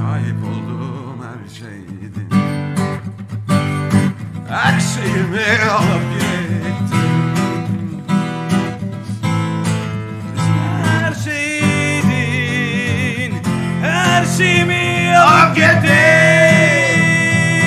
sahip olduğum her şeydi. Her şeyimi alıp gittin. Her şeydin, her şeyimi alıp gittin.